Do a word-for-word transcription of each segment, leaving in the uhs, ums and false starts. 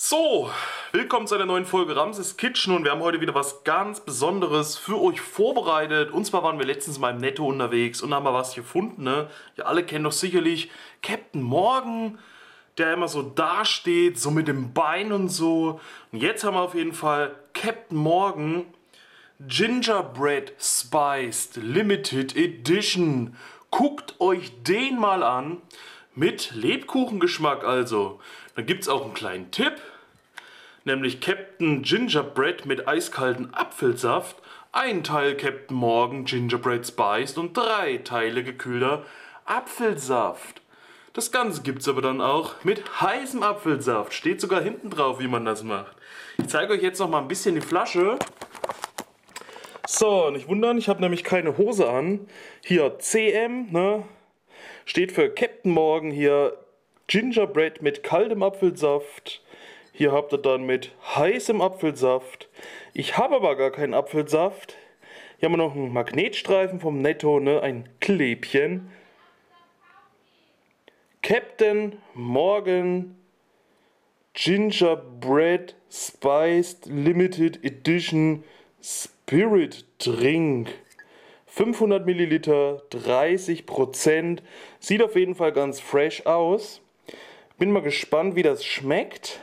So, willkommen zu einer neuen Folge Ramses Kitchen und wir haben heute wieder was ganz Besonderes für euch vorbereitet. Und zwar waren wir letztens mal im Netto unterwegs und haben mal was gefunden, ne? Ihr alle kennt doch sicherlich Captain Morgan, der immer so dasteht, so mit dem Bein und so. Und jetzt haben wir auf jeden Fall Captain Morgan Gingerbread Spiced Limited Edition. Guckt euch den mal an. Mit Lebkuchengeschmack also. Dann gibt es auch einen kleinen Tipp, nämlich Captain Gingerbread mit eiskaltem Apfelsaft, ein Teil Captain Morgan Gingerbread Spiced und drei Teile gekühlter Apfelsaft. Das Ganze gibt es aber dann auch mit heißem Apfelsaft. Steht sogar hinten drauf, wie man das macht. Ich zeige euch jetzt noch mal ein bisschen die Flasche. So, nicht wundern, ich habe nämlich keine Hose an. Hier C M, ne? Steht für Captain Morgan hier Gingerbread mit kaltem Apfelsaft. Hier habt ihr dann mit heißem Apfelsaft. Ich habe aber gar keinen Apfelsaft. Hier haben wir noch einen Magnetstreifen vom Netto, ne? Ein Klebchen. Captain Morgan Gingerbread Spiced Limited Edition Spirit Drink. fünfhundert Milliliter, dreißig Prozent. Sieht auf jeden Fall ganz fresh aus. Bin mal gespannt, wie das schmeckt.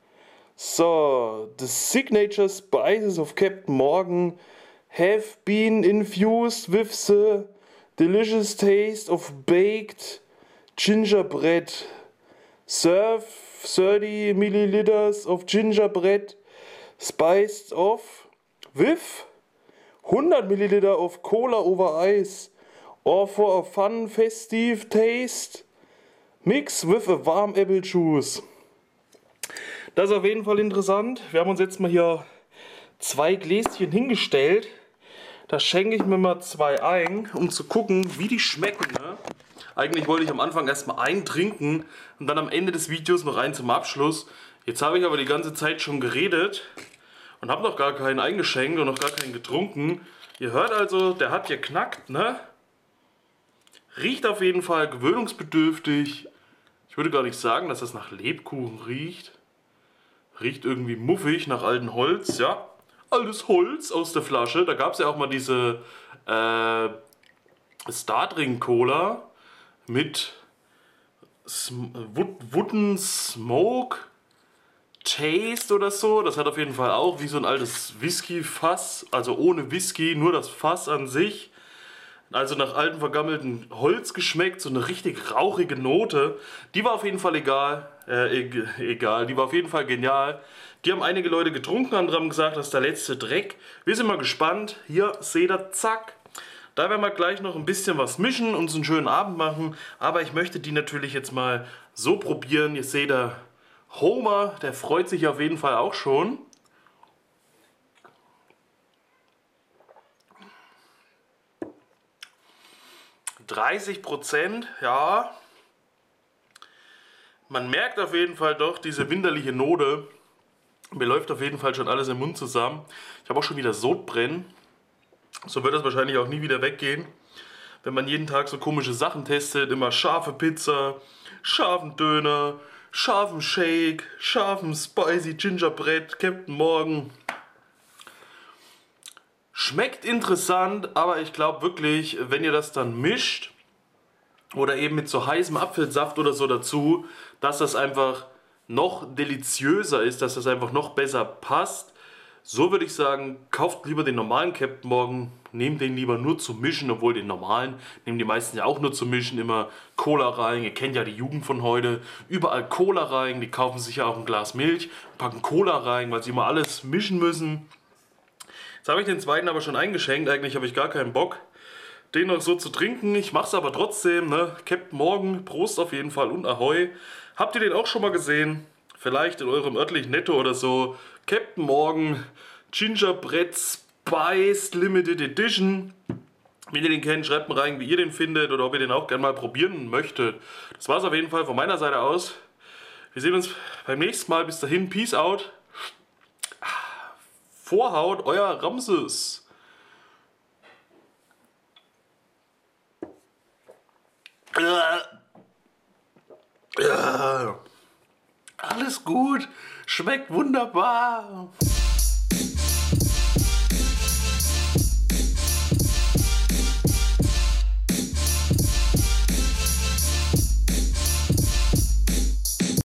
So, the signature spices of Captain Morgan have been infused with the delicious taste of baked gingerbread. Serve thirty milliliters of gingerbread spiced off with hundert Milliliter of Cola over Ice, or for a fun festive taste, mix with a warm apple juice. Das ist auf jeden Fall interessant. Wir haben uns jetzt mal hier zwei Gläschen hingestellt. Da schenke ich mir mal zwei ein, um zu gucken, wie die schmecken. Ne? Eigentlich wollte ich am Anfang erstmal einen trinken und dann am Ende des Videos noch einen zum Abschluss. Jetzt habe ich aber die ganze Zeit schon geredet und habe noch gar keinen eingeschenkt und noch gar keinen getrunken. Ihr hört also, der hat geknackt, ne? Riecht auf jeden Fall gewöhnungsbedürftig. Ich würde gar nicht sagen, dass das nach Lebkuchen riecht. Riecht irgendwie muffig nach altem Holz, ja. Altes Holz aus der Flasche. Da gab es ja auch mal diese äh, Stardrink Cola mit Sm Wooden Smoke Taste oder so. Das hat auf jeden Fall auch wie so ein altes Whisky-Fass, also ohne Whisky, nur das Fass an sich. Also nach altem vergammelten Holz geschmeckt, so eine richtig rauchige Note. Die war auf jeden Fall egal, äh, egal, die war auf jeden Fall genial. Die haben einige Leute getrunken, andere haben gesagt, das ist der letzte Dreck. Wir sind mal gespannt. Hier seht ihr, zack. Da werden wir gleich noch ein bisschen was mischen und uns einen schönen Abend machen. Aber ich möchte die natürlich jetzt mal so probieren. Ihr seht da, Homer, der freut sich auf jeden Fall auch schon. dreißig Prozent, ja. Man merkt auf jeden Fall doch diese winterliche Note. Mir läuft auf jeden Fall schon alles im Mund zusammen. Ich habe auch schon wieder Sodbrennen. So wird das wahrscheinlich auch nie wieder weggehen. Wenn man jeden Tag so komische Sachen testet, immer scharfe Pizza, scharfen Döner, scharfen Shake, scharfen Spicy Gingerbread, Captain Morgan. Schmeckt interessant, aber ich glaube wirklich, wenn ihr das dann mischt oder eben mit so heißem Apfelsaft oder so dazu, dass das einfach noch deliziöser ist, dass das einfach noch besser passt. So würde ich sagen, kauft lieber den normalen Captain Morgan, nehmt den lieber nur zum Mischen, obwohl den normalen nehmen die meisten ja auch nur zum Mischen, immer Cola rein. Ihr kennt ja die Jugend von heute, überall Cola rein, die kaufen sich ja auch ein Glas Milch, packen Cola rein, weil sie immer alles mischen müssen. Jetzt habe ich den zweiten aber schon eingeschenkt, eigentlich habe ich gar keinen Bock, den noch so zu trinken. Ich mache es aber trotzdem, ne? Captain Morgan, Prost auf jeden Fall und Ahoi. Habt ihr den auch schon mal gesehen? Vielleicht in eurem örtlichen Netto oder so. Captain Morgan Gingerbread Spiced Limited Edition. Wenn ihr den kennt, schreibt mir rein, wie ihr den findet oder ob ihr den auch gerne mal probieren möchtet. Das war es auf jeden Fall von meiner Seite aus. Wir sehen uns beim nächsten Mal. Bis dahin, Peace out. Vorhaut, euer Ramses. Alles gut, schmeckt wunderbar.